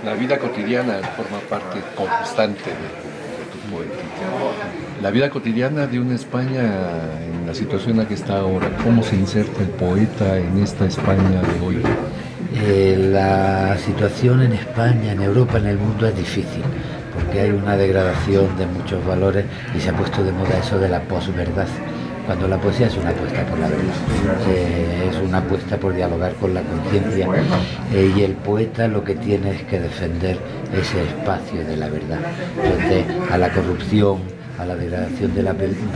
La vida cotidiana forma parte constante de tu poética. La vida cotidiana de una España en la situación en la que está ahora, ¿cómo se inserta el poeta en esta España de hoy? La situación en España, en Europa, en el mundo es difícil, porque hay una degradación de muchos valores y se ha puesto de moda eso de la posverdad, cuando la poesía es una apuesta por la verdad, es una apuesta por dialogar con la conciencia, y el poeta lo que tiene es que defender ese espacio de la verdad frente a la corrupción, a la degradación de la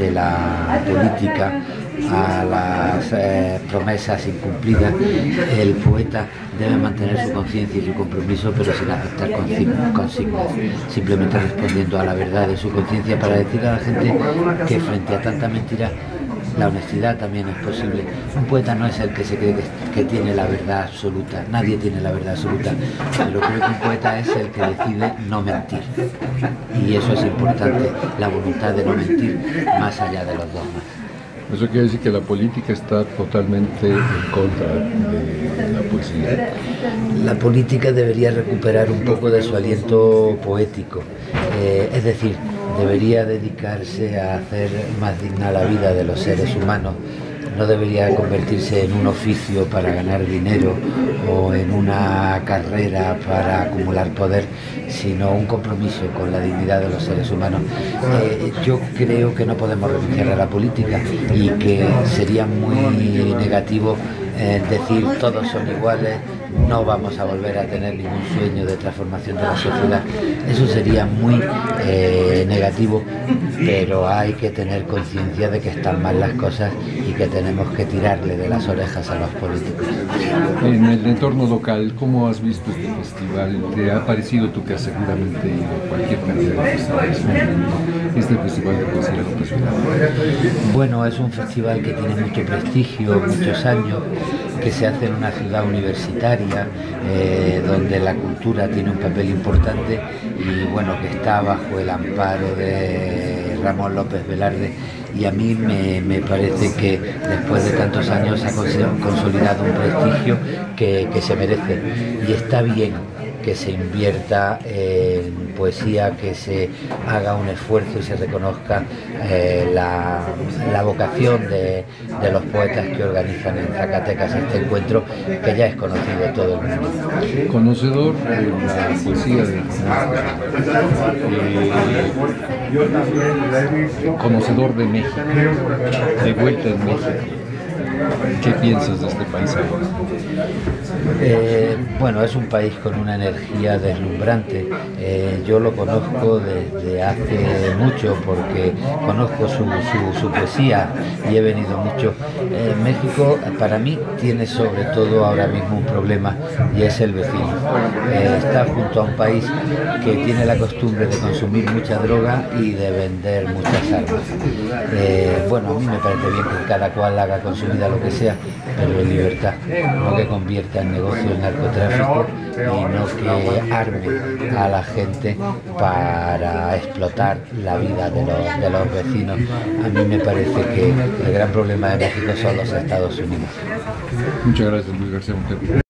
política, a las promesas incumplidas. El poeta debe mantener su conciencia y su compromiso, pero sin aceptar consignas, simplemente respondiendo a la verdad de su conciencia para decir a la gente que frente a tanta mentira la honestidad también es posible. Un poeta no es el que se cree que tiene la verdad absoluta, nadie tiene la verdad absoluta, pero creo que un poeta es el que decide no mentir, y eso es importante, la voluntad de no mentir más allá de los dogmas. Eso quiere decir que la política está totalmente en contra de la poesía. La política debería recuperar un poco de su aliento poético, es decir, debería dedicarse a hacer más digna la vida de los seres humanos. No debería convertirse en un oficio para ganar dinero o en una carrera para acumular poder, sino un compromiso con la dignidad de los seres humanos. Yo creo que no podemos renunciar a la política y que sería muy negativo decir todos son iguales, no vamos a volver a tener ningún sueño de transformación de la sociedad. Eso sería muy negativo, pero hay que tener conciencia de que están mal las cosas y que tenemos que tirarle de las orejas a los políticos. En el entorno local, ¿cómo has visto este festival? ¿Te ha parecido, tú que has seguramente ido a cualquier cantidad de festivales, este festival de poesía López Velarde? Bueno, es un festival que tiene mucho prestigio, muchos años, que se hace en una ciudad universitaria, donde la cultura tiene un papel importante y bueno, que está bajo el amparo de Ramón López Velarde, y a mí me parece que después de tantos años ha consolidado un prestigio que se merece, y está bien que se invierta en poesía, que se haga un esfuerzo y se reconozca la vocación de los poetas que organizan en Zacatecas este encuentro, que ya es conocido de todo el mundo. Conocedor de la poesía de conocedor de México, de vuelta en México, ¿qué piensas de este país ahora? Bueno, es un país con una energía deslumbrante. Yo lo conozco desde hace mucho porque conozco su poesía y he venido mucho. México para mí tiene sobre todo ahora mismo un problema, y es el vecino. Está junto a un país que tiene la costumbre de consumir mucha droga y de vender muchas armas. Bueno, a mí me parece bien que cada cual haga con su vida lo que sea, pero en libertad, no que convierta en negocio el narcotráfico y no que arme a la gente para explotar la vida de los vecinos. A mí me parece que el gran problema de México son los Estados Unidos. Muchas gracias, Luis García Montero.